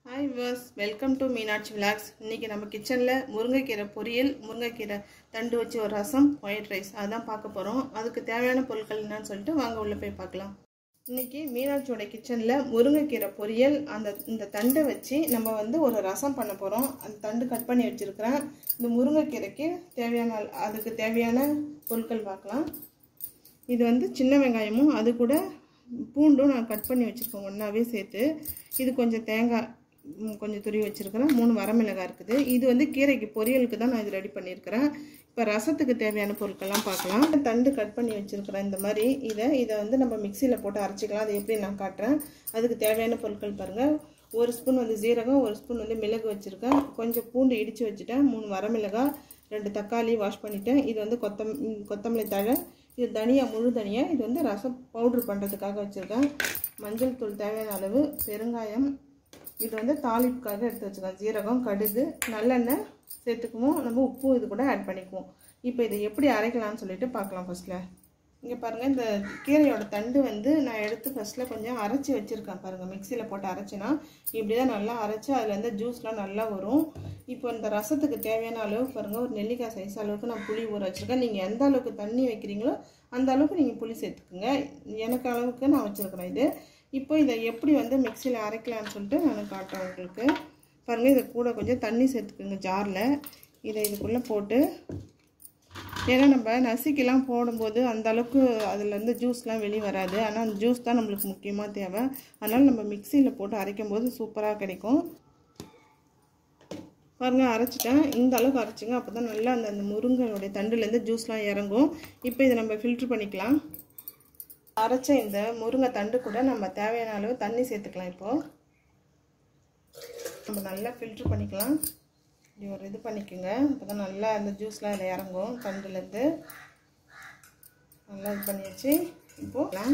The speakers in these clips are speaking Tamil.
Hi viewers, welcome to Meenakshi vlogs. இன்றைக்கி நம்ம கிச்சனில் முருங்கைக்கீரை பொரியல், முருங்கைக்கீரை தண்டு வச்சு ஒரு ரசம், ஒயிட் ரைஸ் அதுதான் பார்க்க போகிறோம். அதுக்கு தேவையான பொருட்கள் என்னன்னு சொல்லிட்டு வாங்க உள்ளே போய் பார்க்கலாம். இன்றைக்கி மீனாட்சியோட கிச்சனில் முருங்கைக்கீரை பொரியல், இந்த தண்டை வச்சு நம்ம ஒரு ரசம் பண்ண போகிறோம். அந்த தண்டு கட் பண்ணி வச்சுருக்கிறேன். இந்த முருங்கைக்கீரைக்கு அதுக்கு தேவையான பொருட்கள் பார்க்கலாம். இது சின்ன வெங்காயமும் அது கூட பூண்டும் நான் கட் பண்ணி வச்சுருக்கேன் ஒன்றாவே சேர்த்து. இது கொஞ்சம் தேங்காய் கொஞ்சம் துருவி வச்சுருக்கிறேன். 3 வரமிளகாய் இருக்குது. இது கீரைக்கு பொரியலுக்கு தான் நான் இது ரெடி பண்ணியிருக்கிறேன். இப்போ ரசத்துக்கு தேவையான பொருட்கள்லாம் பார்க்கலாம். தண்டு கட் பண்ணி வச்சுருக்கிறேன். இந்த மாதிரி இதை நம்ம மிக்சியில் போட்டு அரைச்சிக்கலாம். அது எப்படி நான் காட்டுறேன். அதுக்கு தேவையான பொருட்கள் பாருங்கள். 1 ஸ்பூன் ஜீரகம், 1 ஸ்பூன் மிளகு வச்சுருக்கேன். கொஞ்சம் பூண்டு இடித்து வச்சுட்டேன். 3 வரமிளகாய், 2 தக்காளி வாஷ் பண்ணிவிட்டேன். இது கொத்தமல்லி தழை, இது தனியாக, முழு தனியாக. இது ரசம் பவுட்ரு பண்ணுறதுக்காக வச்சுருக்கேன். மஞ்சள் தூள் தேவையான அளவு, பெருங்காயம், இது தாளிப்புக்காக எடுத்து வச்சுக்கலாம். ஜீரகம், கடுகு, நல்லெண்ணெய் சேர்த்துக்குவோம். நம்ம உப்பு இது கூட ஆட் பண்ணிக்குவோம். இப்போ இதை எப்படி அரைக்கலாம்னு சொல்லிட்டு பார்க்கலாம். ஃபஸ்ட்டில் இங்கே பாருங்கள், இந்த கீரையோட தண்டு நான் எடுத்து ஃபஸ்ட்டில் கொஞ்சம் அரைச்சி வச்சுருக்கேன். பாருங்கள், மிக்சியில் போட்டு அரைச்சினா இப்படி தான் நல்லா அரைச்சி அதில் ஜூஸ்லாம் நல்லா வரும். இப்போ இந்த ரசத்துக்கு தேவையான அளவு பாருங்கள், ஒரு நெல்லிக்காய் சைஸ் அளவுக்கு நான் புளி ஊற வச்சுருக்கேன். நீங்கள் எந்த அளவுக்கு தண்ணி வைக்கிறீங்களோ அந்த அளவுக்கு நீங்கள் புளி சேர்த்துக்குங்க. எனக்கு அளவுக்கு நான் வச்சுருக்கிறேன் இது. இப்போ இதை எப்படி மிக்சியில் அரைக்கலான்னு சொல்லிட்டு நான் காட்டுறேன் உங்களுக்கு. பாருங்கள், இதை கூட கொஞ்சம் தண்ணி சேர்த்துக்குங்க ஜாரில். இதை இதுக்குள்ளே போட்டு, ஏன்னா நம்ம நசுக்கெல்லாம் போடும்போது அந்த அளவுக்கு அதில் ஜூஸ்லாம் வெளியே வராது. ஆனால் அந்த ஜூஸ் தான் நம்மளுக்கு முக்கியமாக தேவை. அதனால் நம்ம மிக்சியில் போட்டு அரைக்கும் போது சூப்பராக கிடைக்கும். பாருங்கள், அரைச்சிட்டேன். இந்த அளவுக்கு அரைச்சிங்க. அப்போ தான் நல்லா அந்த முருங்கையோடைய தண்டுலேருந்து ஜூஸ்லாம் இறங்கும். இப்போ இதை நம்ம ஃபில்ட்ரு பண்ணிக்கலாம். அரைச்ச இந்த முருங்கை தண்டு கூட நம்ம தேவையான அளவு தண்ணி சேர்த்துக்கலாம். இப்போது நம்ம நல்லா ஃபில்ட்ரு பண்ணிக்கலாம். இப்படி ஒரு இது பண்ணிக்கோங்க. அப்போ தான் நல்லா அந்த ஜூஸ்லாம் இதில் இறங்கும். தண்டுலேருந்து நல்லா இது பண்ணியாச்சு. இப்போது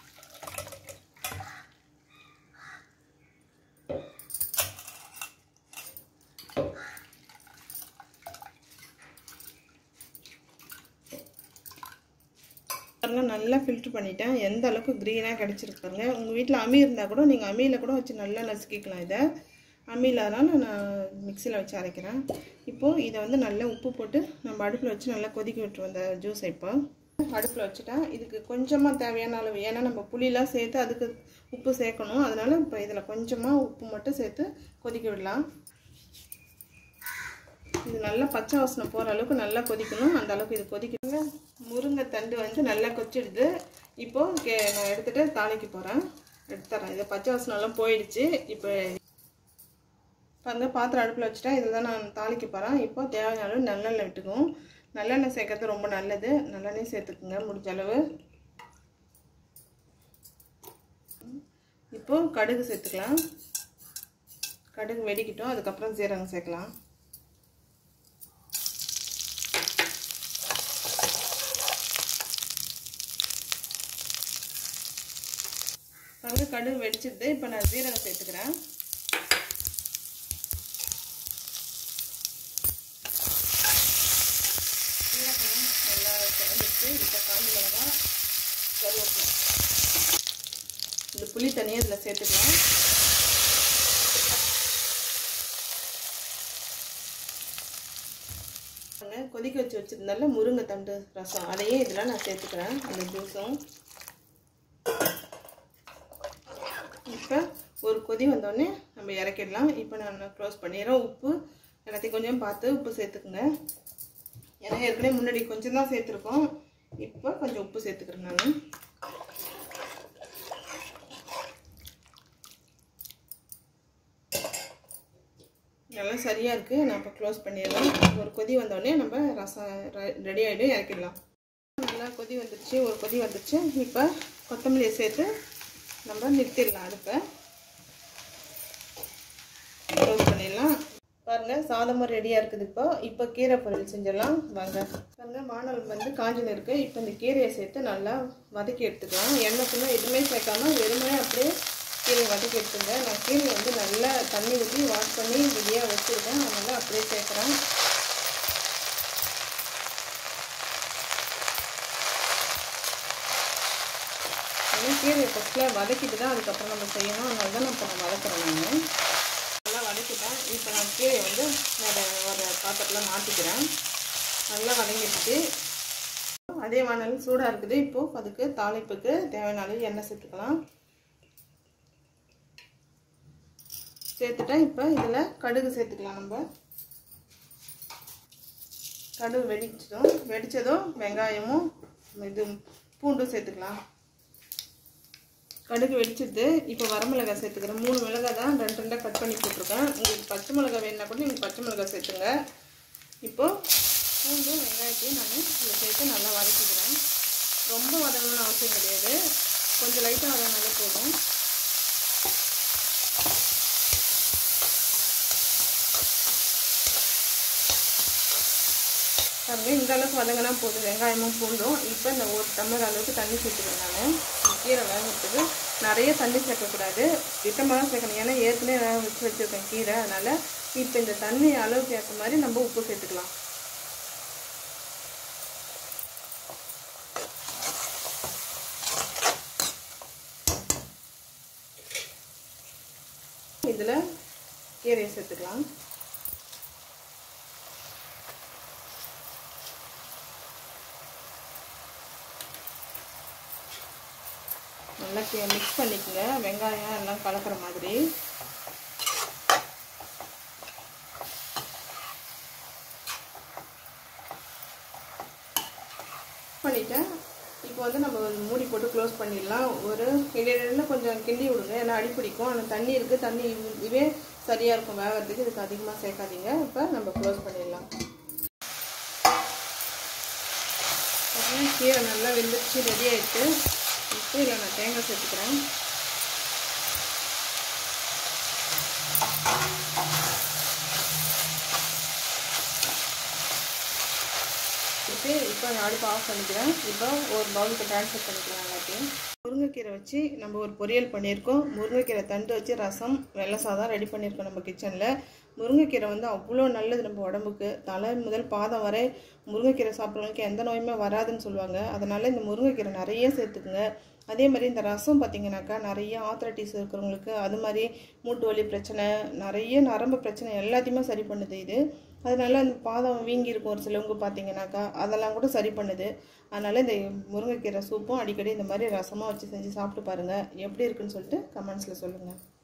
நல்லா ஃபில்ட்ரு பண்ணிட்டேன். எந்த அளவுக்கு க்ரீனாக கிடச்சிருக்கு பாருங்க. உங்கள் வீட்டில் அம்மி இருந்தால் கூட நீங்கள் அம்மியில் கூட வச்சு நல்லா நசுக்கிக்கலாம். இதை அம்மியில், அதனால் நான் மிக்சியில் வச்சு அரைக்கிறேன். இப்போது இதை நல்லா உப்பு போட்டு நம்ம அடுப்பில் வச்சு நல்லா கொதிக்க விட்டுருவோம் இந்த ஜூஸை. இப்போ அடுப்பில் வச்சுட்டேன். இதுக்கு கொஞ்சமாக தேவையான அளவு, ஏன்னா நம்ம புளியெலாம் சேர்த்து அதுக்கு உப்பு சேர்க்கணும். அதனால் இப்போ இதில் கொஞ்சமாக உப்பு மட்டும் சேர்த்து கொதிக்க விடலாம். இது நல்லா பச்சை வாசனை போகிற அளவுக்கு நல்லா கொதிக்கணும். அந்த அளவுக்கு இது கொதிக்கணுங்க. முருங்கை தண்டு நல்லா கொச்சிடுது. இப்போது நான் எடுத்துகிட்டு தாளிக்க போகிறேன். எடுத்துறேன். இது பச்சை வாசனைலாம் போயிடுச்சு. இப்போ பாருங்கள், பாத்திரம் அடுப்பில் வச்சுட்டா இதில் தான் நான் தாளிக்க போகிறேன். இப்போ தேவையான அளவு நல்லெண்ணெய் விட்டுக்குவோம். நல்லெண்ணெய் சேர்க்கறது ரொம்ப நல்லது. நல்லெண்ணெய் சேர்த்துக்குங்க முடிஞ்ச அளவு. இப்போது கடுகு சேர்த்துக்கலாம். கடுகு வெடிக்கிட்டோம். அதுக்கப்புறம் சீரகம் சேர்க்கலாம். கடுகு வெடிச்சிருது. இப்போ நான் சீரகம் சேர்த்துக்கிறேன். சீரகம் நல்லா சேர்ந்துச்சு. இப்போ காஞ்சி மிளகாய், கருவேப்பிலை, இந்த புளி தனியாக இதில் சேர்த்துக்கலாம். கொதிக்க வச்சுருந்தால முருங்கை தண்டு ரசம், அதையே இதில் நான் சேர்த்துக்கிறேன். அந்த ஜூஸும் இப்போ ஒரு கொதி வந்தோடனே நம்ம இறக்கிடலாம். இப்போ நான் க்ளோஸ் பண்ணிடுறேன். உப்பு எல்லாத்தையும் கொஞ்சம் பார்த்து உப்பு சேர்த்துக்குங்க. ஏன்னா ஏற்கனவே முன்னாடி கொஞ்சம் தான் சேர்த்துருக்கோம். இப்போ கொஞ்சம் உப்பு சேர்த்துக்கிறேன் நான். நல்லா சரியாக இருக்குது. நான் இப்போ க்ளோஸ் பண்ணிடலாம். ஒரு கொதி வந்தோடனே நம்ம ரசம் ரெடி ஆகிடும், இறக்கிடலாம். நல்லா கொதி வந்துடுச்சு. ஒரு கொதி வந்துடுச்சு. இப்போ கொத்தமல்லியை சேர்த்து நம்ம நிறுத்திடலாம். அடுப்பை க்ளோஸ் பண்ணிடலாம். பாருங்கள், சாதமும் ரெடியாக இருக்குது. இப்போ கீரை பொரியல் செஞ்சிடலாம் வாங்க. பாருங்கள், வானல் காஞ்சின்னு இருக்குது. இப்போ இந்த கீரையை சேர்த்து நல்லா வதக்கி எடுத்துக்கலாம். எண்ணெய்க்குள்ள எதுவுமே சேர்க்காம வெறுமனே அப்படியே கீரையை வதக்கி எடுத்துங்க. நான் கீரையை நல்லா தண்ணி ஊற்றி வாஷ் பண்ணி ரெடியாக வச்சுருக்கேன். அதனால் அப்படியே சேர்க்குறேன். கீரையை ஃபஸ்ட்டில் வதக்கிட்டு தான் அதுக்கப்புறம் நம்ம செய்யணும். அதனால தான் நான் இப்போ வதக்குறேன். நான் இப்போ நான் கீரையை வந்து வேறு ஒரு பாத்திரத்தில் மாற்றிக்கிறேன். நல்லா வதங்கிடுச்சு. அதே வானல் சூடாக இருக்குது. இப்போது அதுக்கு தாளிப்புக்கு தேவையான அளவு எண்ணெய் சேர்த்துக்கலாம். சேர்த்துட்டேன். இப்போ இதில் கடுகு சேர்த்துக்கலாம். நம்ம கடுகு வெடித்ததும் வெங்காயமும் இது பூண்டும் சேர்த்துக்கலாம். கடுகு வெடிச்சிடுது. இப்போ வரமிளகாய் சேர்த்துக்கிறேன். 3 மிளகாய் தான் 2 கட் பண்ணி போட்டிருக்கேன். உங்களுக்கு பச்சை மிளகாய் வேணுன்னா கூட நீங்கள் பச்சை மிளகாய் சேர்த்துங்க. இப்போது பூண்டும் வெங்காயத்தையும் நான் இதில் சேர்த்து நல்லா வதக்கிக்கிறேன். ரொம்ப வதங்கணும்னு அவசியம் கிடையாது. கொஞ்சம் லைட்டாக வதங்கினாலே போதும். பாருங்கள், இந்த அளவுக்கு வதங்கினா போதும் வெங்காயமும் பூண்டும். இப்போ இந்த 1 டம்ளர் அளவுக்கு தண்ணி சேர்த்துக்கிறேன். நான் கீரை வேகிறதுக்கு நிறைய தண்ணி சேர்க்கக்கூடாது, திட்டமாக தான் சேர்க்கணும். ஏன்னா ஏற்கனவே வேக வச்சுருக்கேன் கீரை. அதனால் இப்போ இந்த தண்ணி அளவுக்கு ஏற்ற மாதிரி நம்ம உப்பு சேர்த்துக்கலாம். இதில் கீரையை சேர்த்துக்கலாம். நல்லா மிக்ஸ் பண்ணிக்கோங்க, வெங்காயம் எல்லாம் கலக்கிற மாதிரி. பண்ணிட்டேன். இப்போ வந்து நம்ம மூடி போட்டு க்ளோஸ் பண்ணிடலாம். ஒரு இடையில கொஞ்சம் கிண்டி விடுங்க, ஏன்னா அடி பிடிக்கும். ஆனால் தண்ணி இருக்குது, தண்ணி இதுவே சரியாக இருக்கும் வேகிறதுக்கு. இதுக்கு அதிகமாக சேர்க்காதீங்க. இப்போ நம்ம க்ளோஸ் பண்ணிடலாம். கீரை நல்லா வெந்துச்சு, ரெடி ஆகிடுச்சு. இப்போ இதில் நான் தேங்காய் சேர்த்துக்கிறேன். இப்போ நான் அடுப்பு ஆஃப் பண்ணிக்கிறேன். இப்போ ஒரு பவுலுக்கு ட்ரான்ஸ்ஃபர் பண்ணிக்கலாம் எல்லாத்தையும். முருங்கைக்கீரை வச்சு நம்ம ஒரு பொரியல் பண்ணியிருக்கோம். முருங்கைக்கீரை தண்டு வச்சு ரசம், வெள்ளை சாதம் ரெடி பண்ணியிருக்கோம் நம்ம கிச்சனில். முருங்கைக்கீரை வந்து அவ்வளோ நல்லது நம்ம உடம்புக்கு. தலை முதல் பாதம் வரை முருங்கைக்கீரை சாப்பிட்றவங்களுக்கு எந்த நோயுமே வராதுன்னு சொல்லுவாங்க. அதனால் இந்த முருங்கைக்கீரை நிறைய சேர்த்துக்குங்க. அதே மாதிரி இந்த ரசம் பார்த்திங்கனாக்கா நிறைய ஆர்த்ரைட்டிஸ் இருக்கிறவங்களுக்கு, அது மாதிரி மூட்டு வலி பிரச்சனை, நிறைய நரம்பு பிரச்சனை எல்லாத்தையுமே சரி பண்ணுது இது. அதனால அந்த பாதம் வீங்கி இருக்கும் ஒரு சிலவங்க பார்த்திங்கனாக்கா, அதெல்லாம் கூட சரி பண்ணுது. அதனால் இந்த முருங்கைக்கீரை சூப்பும் அடிக்கடி இந்த மாதிரி ரசமாக வச்சு செஞ்சு சாப்பிட்டு பாருங்கள். எப்படி இருக்குன்னு சொல்லிட்டு கமெண்ட்ஸில் சொல்லுங்கள்.